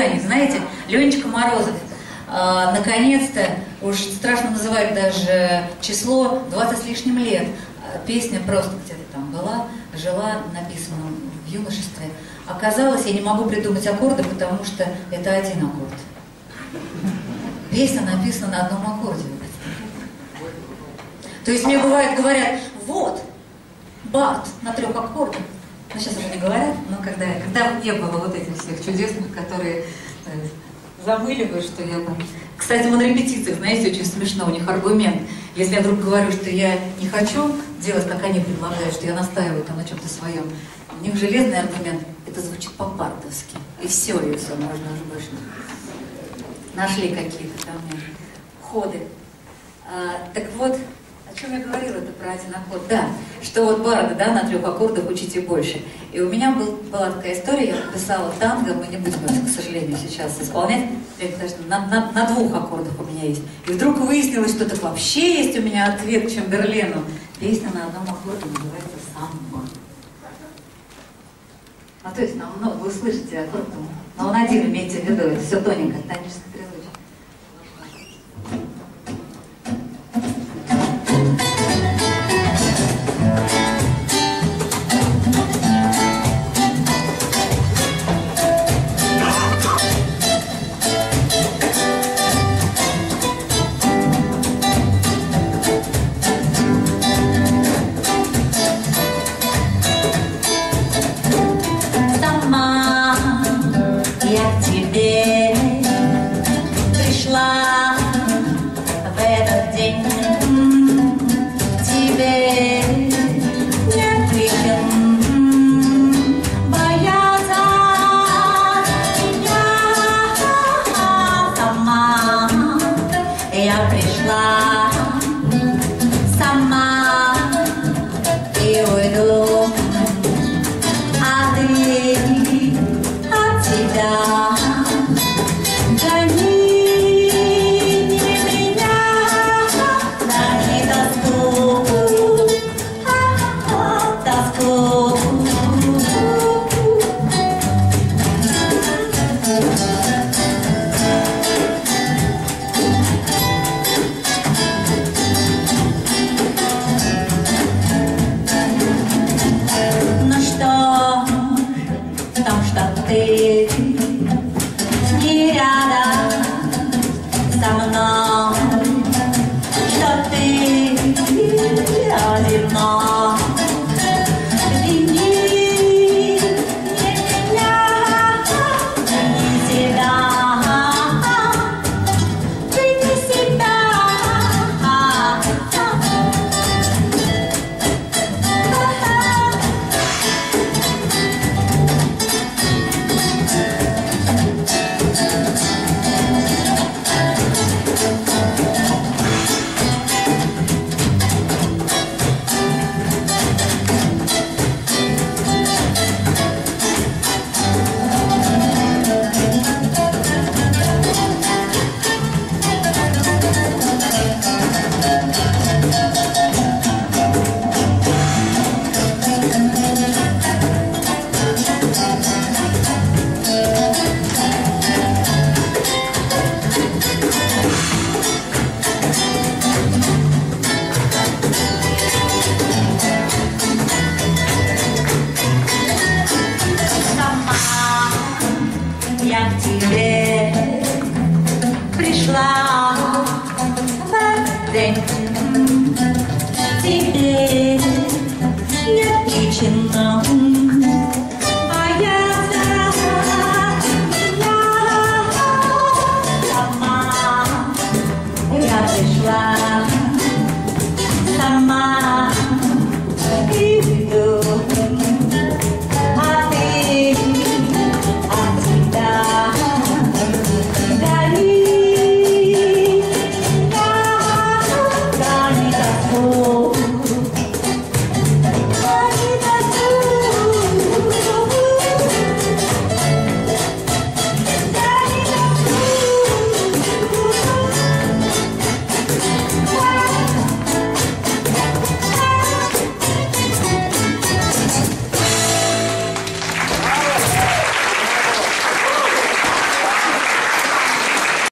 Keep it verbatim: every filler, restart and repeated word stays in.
ожиданий. Знаете, Ленечка Морозов, э, наконец-то, уж страшно называть даже число, двадцать с лишним лет. Песня просто где-то там была, жила, написана в юношестве. Оказалось, я не могу придумать аккорды, потому что это один аккорд. Песня написана на одном аккорде. То есть мне бывает говорят, вот, бард на трех аккордах. Ну, сейчас уже не говорят, но когда, когда не было вот этих всех чудесных, которые э, замыливают, что я там... Кстати, на репетициях, знаете, очень смешно, у них аргумент. Если я вдруг говорю, что я не хочу делать, как они предлагают, что я настаиваю там на чем-то своем, у них железный аргумент, это звучит по-бардовски. И все, и все, можно уже больше. Нашли какие-то там ходы. А, так вот, о чем я говорила, это про один аккорд. Да, что вот барды, да, на трех аккордах учите больше. И у меня был, была такая история, я писала танго, мы не будем это, к сожалению, сейчас исполнять, на, на, на двух аккордах у меня есть. И вдруг выяснилось, что так вообще есть у меня ответ к Чемберлену. Песня на одном аккорде называется «Самба». Ну, то есть, ну, ну, вы слышите аккорд, но он один, имейте в виду, это все тоненько, тоническое трезвучие. Я к тебе